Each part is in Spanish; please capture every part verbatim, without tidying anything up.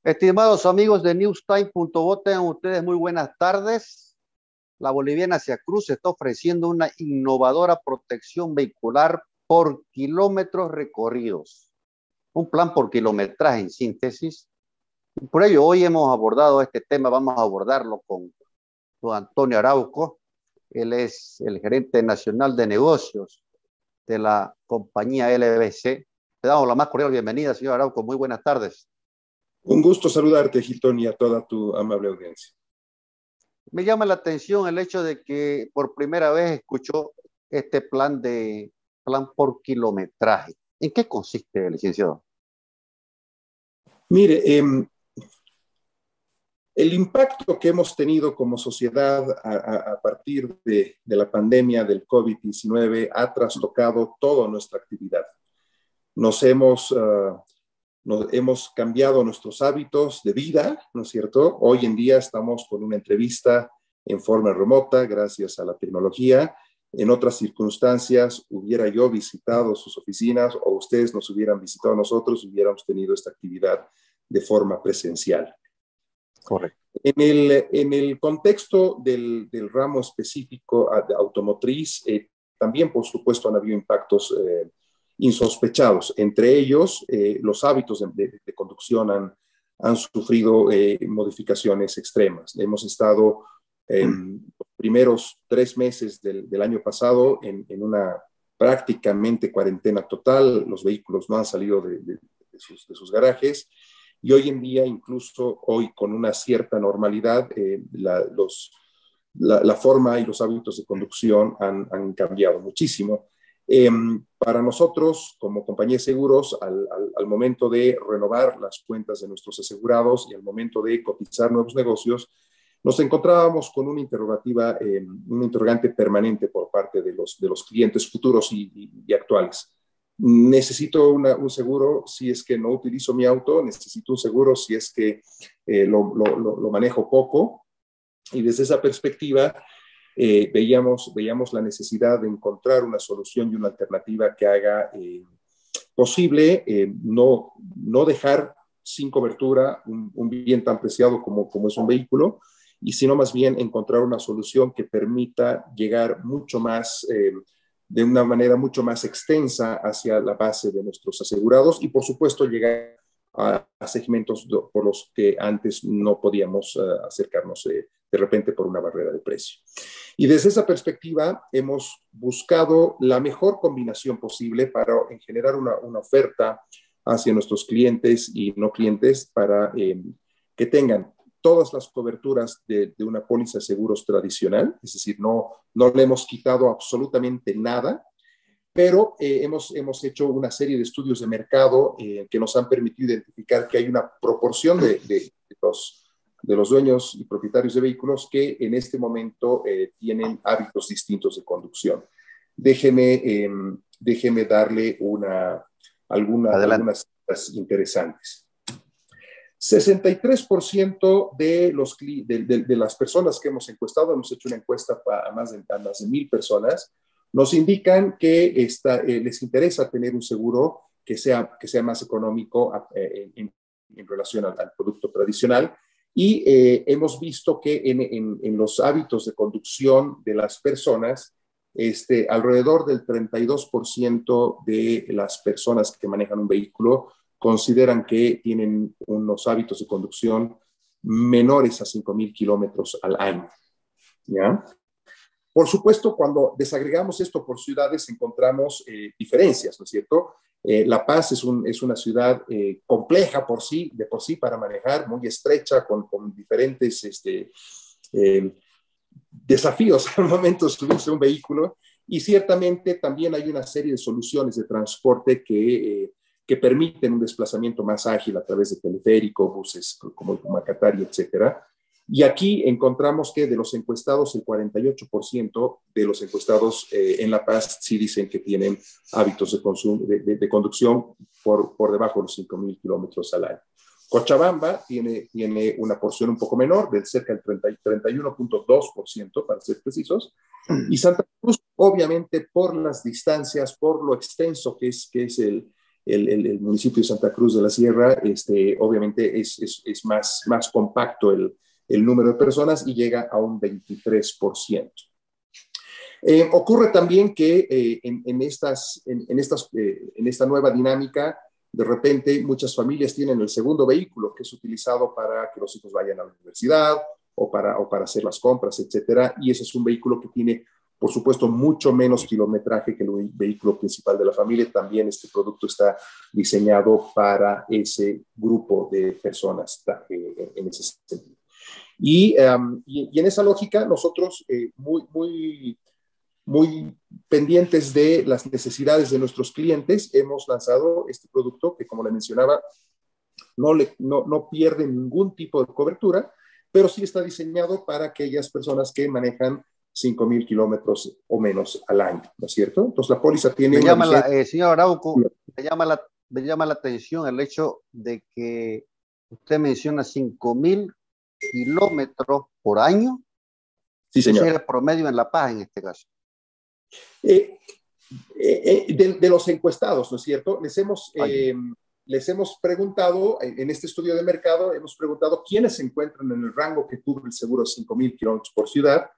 Estimados amigos de newstime punto bo, tengan ustedes muy buenas tardes. La boliviana Cruz está ofreciendo una innovadora protección vehicular por kilómetros recorridos. Un plan por kilometraje en síntesis. Por ello, hoy hemos abordado este tema, vamos a abordarlo con don Antonio Arauco. Él es el gerente nacional de negocios de la compañía L B C. Le damos la más cordial bienvenida, señor Arauco. Muy buenas tardes. Un gusto saludarte, Hilton, y a toda tu amable audiencia. Me llama la atención el hecho de que por primera vez escuchó este plan de plan por kilometraje. ¿En qué consiste, licenciado? Mire, eh, el impacto que hemos tenido como sociedad a, a, a partir de, de la pandemia del COVID diecinueve ha trastocado toda nuestra actividad. Nos hemos... Uh, Nos, hemos cambiado nuestros hábitos de vida, ¿no es cierto? Hoy en día estamos con una entrevista en forma remota gracias a la tecnología. En otras circunstancias hubiera yo visitado sus oficinas o ustedes nos hubieran visitado a nosotros, hubiéramos tenido esta actividad de forma presencial. Correcto. En el, en el contexto del, del ramo específico automotriz, eh, también por supuesto han habido impactos eh, insospechados. Entre ellos, eh, los hábitos de, de, de conducción han, han sufrido eh, modificaciones extremas. Hemos estado en eh, los primeros tres meses del, del año pasado en, en una prácticamente cuarentena total. Los vehículos no han salido de, de, de, sus, de sus garajes y hoy en día, incluso hoy con una cierta normalidad, eh, la, los, la, la forma y los hábitos de conducción han, han cambiado muchísimo. Eh, para nosotros, como compañía de seguros, al, al, al momento de renovar las cuentas de nuestros asegurados y al momento de cotizar nuevos negocios, nos encontrábamos con una interrogativa, eh, un interrogante permanente por parte de los, de los clientes futuros y, y, y actuales. Necesito una, un seguro si es que no utilizo mi auto, necesito un seguro si es que eh, lo, lo, lo, lo manejo poco. Y desde esa perspectiva, Eh, veíamos, veíamos la necesidad de encontrar una solución y una alternativa que haga eh, posible eh, no, no dejar sin cobertura un, un bien tan preciado como, como es un vehículo, y sino más bien encontrar una solución que permita llegar mucho más, eh, de una manera mucho más extensa hacia la base de nuestros asegurados y por supuesto llegar a, a segmentos do, por los que antes no podíamos uh, acercarnos eh, de repente por una barrera de precio. Y desde esa perspectiva hemos buscado la mejor combinación posible para generar una, una oferta hacia nuestros clientes y no clientes para eh, que tengan todas las coberturas de, de una póliza de seguros tradicional, es decir, no, no le hemos quitado absolutamente nada, pero eh, hemos, hemos hecho una serie de estudios de mercado eh, que nos han permitido identificar que hay una proporción de, de, de los de los dueños y propietarios de vehículos que en este momento eh, tienen hábitos distintos de conducción. Déjeme, eh, déjeme darle una, alguna, algunas cifras interesantes. sesenta y tres por ciento de, los, de, de, de las personas que hemos encuestado, hemos hecho una encuesta a más de, a más de mil personas, nos indican que esta, eh, les interesa tener un seguro que sea, que sea más económico eh, en, en relación al, al producto tradicional. Y eh, hemos visto que en, en, en los hábitos de conducción de las personas, este, alrededor del treinta y dos por ciento de las personas que manejan un vehículo consideran que tienen unos hábitos de conducción menores a cinco mil kilómetros al año. ¿Ya? Por supuesto, cuando desagregamos esto por ciudades encontramos eh, diferencias, ¿no es cierto? Eh, La Paz es, un, es una ciudad eh, compleja por sí, de por sí para manejar, muy estrecha, con, con diferentes este, eh, desafíos al momento de subirse a un vehículo, y ciertamente también hay una serie de soluciones de transporte que, eh, que permiten un desplazamiento más ágil a través de teleférico, buses como el Macatari, etcétera. Y aquí encontramos que de los encuestados, el cuarenta y ocho por ciento de los encuestados eh, en La Paz sí dicen que tienen hábitos de, consumo, de, de, de conducción por, por debajo de los cinco mil kilómetros al año. Cochabamba tiene, tiene una porción un poco menor, de cerca del treinta y uno punto dos por ciento para ser precisos. Y Santa Cruz, obviamente, por las distancias, por lo extenso que es, que es el, el, el, el municipio de Santa Cruz de la Sierra, este, obviamente es, es, es más, más compacto el, el número de personas y llega a un veintitrés por ciento. Eh, ocurre también que eh, en, en, estas, en, en, estas, eh, en esta nueva dinámica, de repente muchas familias tienen el segundo vehículo que es utilizado para que los hijos vayan a la universidad o para, o para hacer las compras, etcétera, y ese es un vehículo que tiene, por supuesto, mucho menos kilometraje que el vehículo principal de la familia. También este producto está diseñado para ese grupo de personas eh, en ese sentido. Y, um, y, y en esa lógica, nosotros eh, muy, muy, muy pendientes de las necesidades de nuestros clientes, hemos lanzado este producto que, como le mencionaba, no, le, no, no pierde ningún tipo de cobertura, pero sí está diseñado para aquellas personas que manejan cinco mil kilómetros o menos al año, ¿no es cierto? Entonces la póliza tiene me una llama vigencia... la, eh, señor Arauco, me llama, la, me llama la atención el hecho de que usted menciona cinco mil kilómetros por año. Sí, señor. Ese es el promedio en La Paz en este caso. Eh, eh, de, de los encuestados, ¿no es cierto? Les hemos... Eh, les hemos preguntado, en este estudio de mercado, hemos preguntado quiénes se encuentran en el rango que cubre el seguro de cinco mil kilómetros por ciudad.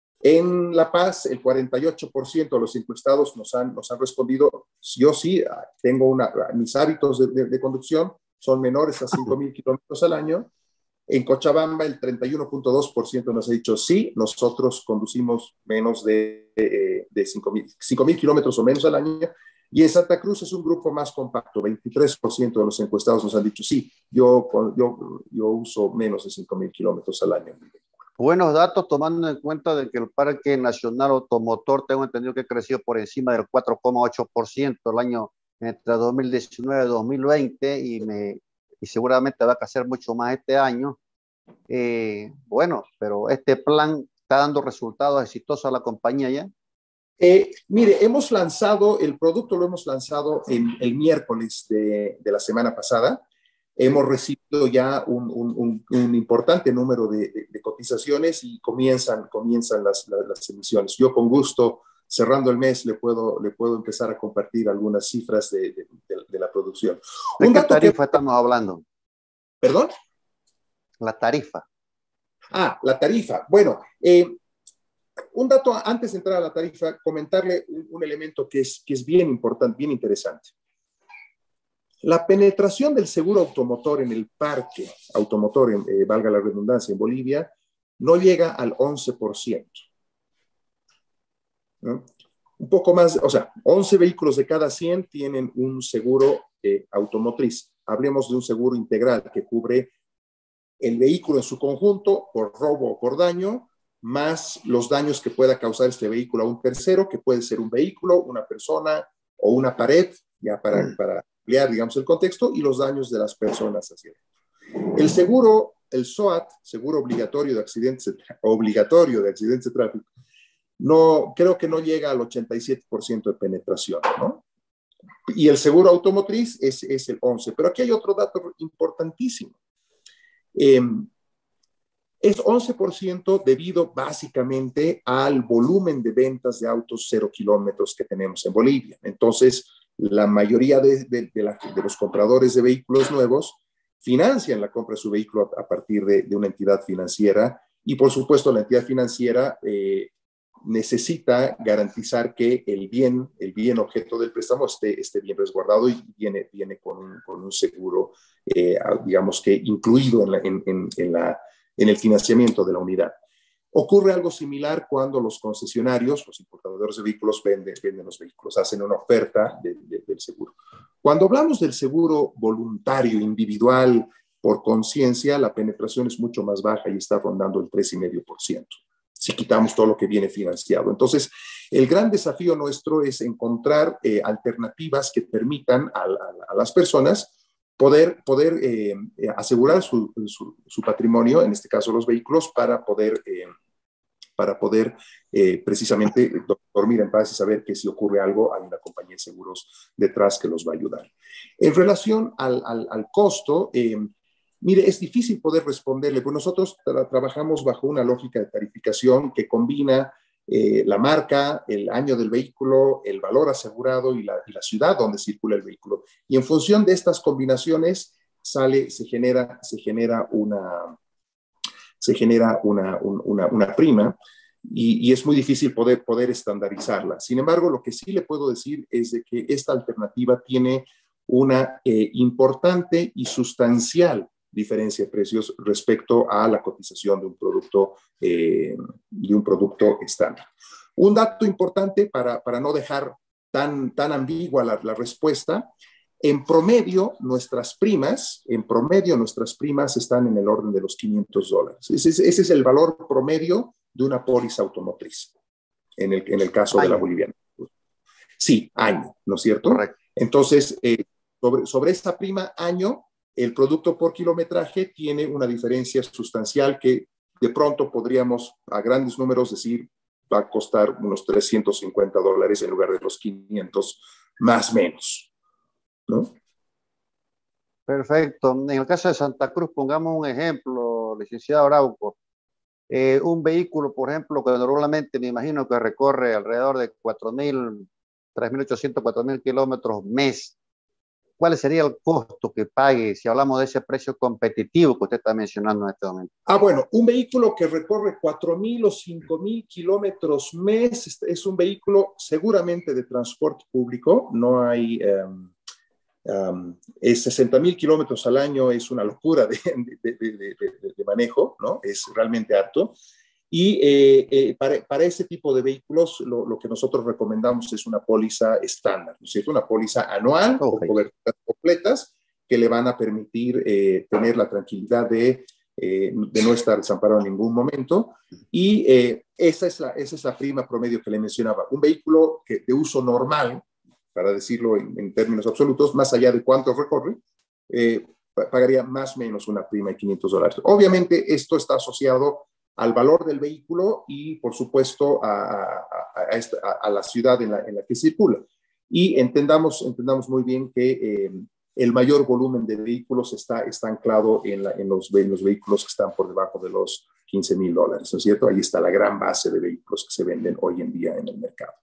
En La Paz, el cuarenta y ocho por ciento de los encuestados nos han, nos han respondido, yo sí, tengo una, mis hábitos de, de, de conducción son menores a cinco mil kilómetros al año. En Cochabamba, el treinta y uno punto dos por ciento nos ha dicho sí, nosotros conducimos menos de, de, de cinco mil kilómetros o menos al año. Y en Santa Cruz es un grupo más compacto, veintitrés por ciento de los encuestados nos han dicho sí, yo, yo, yo uso menos de cinco mil kilómetros al año. Buenos datos, tomando en cuenta de que el Parque Nacional Automotor, tengo entendido que creció por encima del cuatro coma ocho por ciento el año entre dos mil diecinueve y dos mil veinte, y, me, y seguramente va a crecer mucho más este año. Eh, bueno, pero este plan está dando resultados exitosos a la compañía ya. Eh, mire, hemos lanzado, el producto lo hemos lanzado en, el miércoles de, de la semana pasada. Hemos recibido ya un, un, un, un importante número de, de, de cotizaciones y comienzan, comienzan las, las, las emisiones. Yo con gusto, cerrando el mes, le puedo, le puedo empezar a compartir algunas cifras de, de, de, de la producción. ¿De un qué dato tarifa que... estamos hablando? ¿Perdón? La tarifa. Ah, la tarifa. Bueno, eh, un dato antes de entrar a la tarifa, comentarle un, un elemento que es, que es bien importante, bien interesante. La penetración del seguro automotor en el parque automotor, en, eh, valga la redundancia, en Bolivia, no llega al once por ciento. ¿No? Un poco más, o sea, once vehículos de cada cien tienen un seguro eh, automotriz. Hablemos de un seguro integral que cubre el vehículo en su conjunto por robo o por daño, más los daños que pueda causar este vehículo a un tercero, que puede ser un vehículo, una persona o una pared, ya para, mm. para ampliar, digamos, el contexto, y los daños de las personas hacia adentro. El seguro, el SOAT, seguro obligatorio de accidentes, obligatorio de accidentes de tráfico, no, creo que no llega al ochenta y siete por ciento de penetración, ¿no? Y el seguro automotriz es, es el once por ciento. Pero aquí hay otro dato importantísimo. Eh, es once por ciento debido básicamente al volumen de ventas de autos cero kilómetros que tenemos en Bolivia. Entonces, la mayoría de, de, de, la, de los compradores de vehículos nuevos financian la compra de su vehículo a, a partir de, de una entidad financiera, y por supuesto la entidad financiera eh, necesita garantizar que el bien, el bien objeto del préstamo esté, esté bien resguardado, y viene, viene con, un, con un seguro, eh, digamos que incluido en, la, en, en, en, la, en el financiamiento de la unidad. Ocurre algo similar cuando los concesionarios, los importadores de vehículos venden, venden los vehículos, hacen una oferta de, de, del seguro. Cuando hablamos del seguro voluntario, individual, por conciencia, la penetración es mucho más baja y está rondando el tres coma cinco por ciento. Si quitamos todo lo que viene financiado. Entonces, el gran desafío nuestro es encontrar eh, alternativas que permitan a, a, a las personas poder, poder eh, asegurar su, su, su patrimonio, en este caso los vehículos, para poder, eh, para poder eh, precisamente dormir en paz y saber que si ocurre algo hay una compañía de seguros detrás que los va a ayudar. En relación al, al, al costo, eh, mire, es difícil poder responderle, pues nosotros tra trabajamos bajo una lógica de tarificación que combina eh, la marca, el año del vehículo, el valor asegurado y la, y la ciudad donde circula el vehículo. Y en función de estas combinaciones sale, se genera, se genera una, se genera una, un, una, una prima y, y es muy difícil poder, poder estandarizarla. Sin embargo, lo que sí le puedo decir es de que esta alternativa tiene una eh, importante y sustancial diferencia de precios respecto a la cotización de un producto, eh, de un producto estándar. Un dato importante para, para no dejar tan, tan ambigua la, la respuesta: en promedio, nuestras primas, en promedio, nuestras primas están en el orden de los quinientos dólares. Ese es, ese es el valor promedio de una póliza automotriz, en el, en el caso Año. de la boliviana. Sí, año, ¿no es cierto? Correcto. Entonces, eh, sobre, sobre esta prima año, el producto por kilometraje tiene una diferencia sustancial que de pronto podríamos, a grandes números, decir va a costar unos trescientos cincuenta dólares en lugar de los quinientos, más o menos, ¿no? Perfecto. En el caso de Santa Cruz, pongamos un ejemplo, licenciado Arauco. Eh, un vehículo, por ejemplo, que normalmente me imagino que recorre alrededor de cuatro mil, tres mil ochocientos, cuatro mil kilómetros mes. ¿Cuál sería el costo que pague si hablamos de ese precio competitivo que usted está mencionando en este momento? Ah, bueno, un vehículo que recorre cuatro mil o cinco mil kilómetros mes es un vehículo seguramente de transporte público. No hay, um, um, es sesenta mil kilómetros al año, es una locura de, de, de, de, de, de manejo, ¿no? Es realmente harto. Y eh, eh, para, para ese tipo de vehículos, lo, lo que nosotros recomendamos es una póliza estándar, ¿no es cierto? Una póliza anual con Okay. coberturas completas que le van a permitir eh, tener la tranquilidad de, eh, de no estar desamparado en ningún momento. Y eh, esa, es la, esa es la prima promedio que le mencionaba. Un vehículo que, de uso normal, para decirlo en, en términos absolutos, más allá de cuánto recorre, eh, pagaría más o menos una prima de quinientos dólares. Obviamente, esto está asociado al valor del vehículo y, por supuesto, a, a, a, esta, a, a la ciudad en la, en la que circula. Y entendamos, entendamos muy bien que eh, el mayor volumen de vehículos está, está anclado en, la, en, los, en los vehículos que están por debajo de los quince mil dólares, ¿no es cierto? Ahí está la gran base de vehículos que se venden hoy en día en el mercado.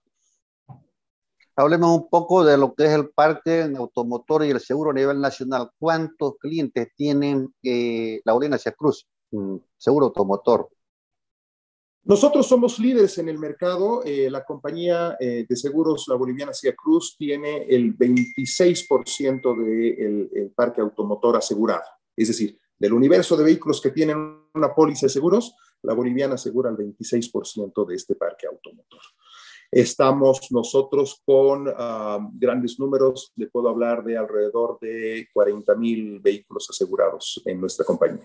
Hablemos un poco de lo que es el parque automotor y el seguro a nivel nacional. ¿Cuántos clientes tienen eh, la Boliviana Hacia Cruz, mm, seguro automotor? Nosotros somos líderes en el mercado. Eh, la compañía eh, de seguros, la Boliviana Hacia Cruz, tiene el veintiséis por ciento del de parque automotor asegurado. Es decir, del universo de vehículos que tienen una póliza de seguros, la Boliviana asegura el veintiséis por ciento de este parque automotor. Estamos nosotros con uh, grandes números. Le puedo hablar de alrededor de cuarenta mil vehículos asegurados en nuestra compañía.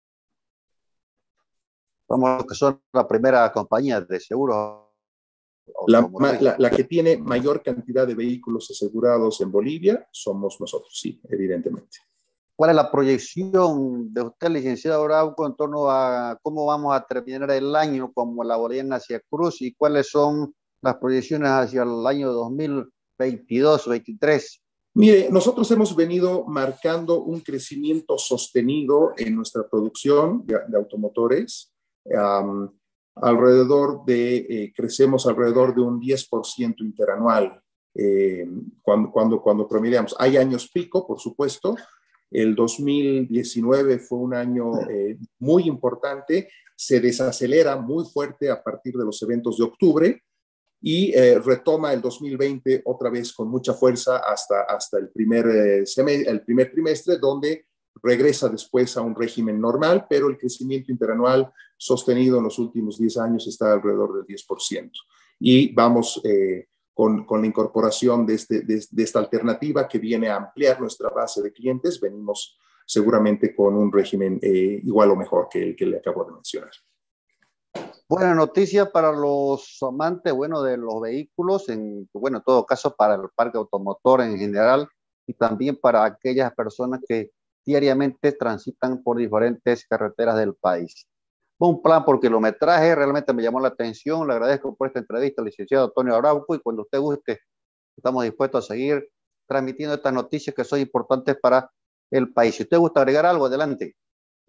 Vamos, que son la primera compañía de seguros. La, la, la que tiene mayor cantidad de vehículos asegurados en Bolivia somos nosotros, sí, evidentemente. ¿Cuál es la proyección de usted, licenciado Arauco, en torno a cómo vamos a terminar el año como la Boliviana Hacia Cruz y cuáles son las proyecciones hacia el año dos mil veintidós veintitrés? Mire, nosotros hemos venido marcando un crecimiento sostenido en nuestra producción de, de automotores. Um, alrededor de, eh, crecemos alrededor de un diez por ciento interanual eh, cuando, cuando, cuando promediamos. Hay años pico, por supuesto. El dos mil diecinueve fue un año eh, muy importante. Se desacelera muy fuerte a partir de los eventos de octubre y eh, retoma el dos mil veinte otra vez con mucha fuerza hasta, hasta el, primer, eh, el primer trimestre, donde regresa después a un régimen normal, pero el crecimiento interanual sostenido en los últimos diez años está alrededor del diez por ciento. Y vamos eh, con, con la incorporación de, este, de, de esta alternativa que viene a ampliar nuestra base de clientes. Venimos seguramente con un régimen eh, igual o mejor que el que le acabo de mencionar. Buena noticia para los amantes, bueno, de los vehículos, en, bueno, en todo caso para el parque automotor en general y también para aquellas personas que diariamente transitan por diferentes carreteras del país. Un plan por kilometraje, realmente me llamó la atención. Le agradezco por esta entrevista, licenciado Antonio Arauco, y cuando usted guste, estamos dispuestos a seguir transmitiendo estas noticias que son importantes para el país. Si usted gusta agregar algo, adelante.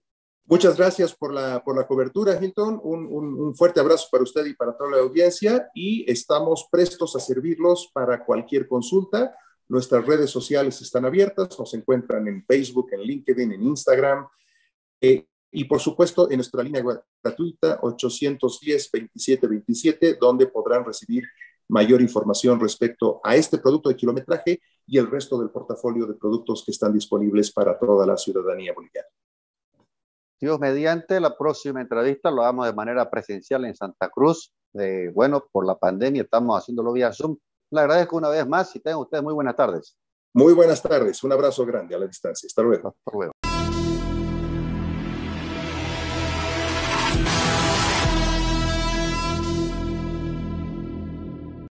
Muchas gracias por la, por la cobertura, Hilton. Un, un, un fuerte abrazo para usted y para toda la audiencia y estamos prestos a servirlos para cualquier consulta. Nuestras redes sociales están abiertas, nos encuentran en Facebook, en LinkedIn, en Instagram eh, y por supuesto en nuestra línea gratuita ochocientos diez, veintisiete veintisiete, donde podrán recibir mayor información respecto a este producto de kilometraje y el resto del portafolio de productos que están disponibles para toda la ciudadanía boliviana. Dios mediante, la próxima entrevista lo hagamos de manera presencial en Santa Cruz. Eh, bueno, por la pandemia estamos haciéndolo vía Zoom. Le agradezco una vez más y tengan ustedes muy buenas tardes. Muy buenas tardes. Un abrazo grande a la distancia. Hasta luego. Hasta luego.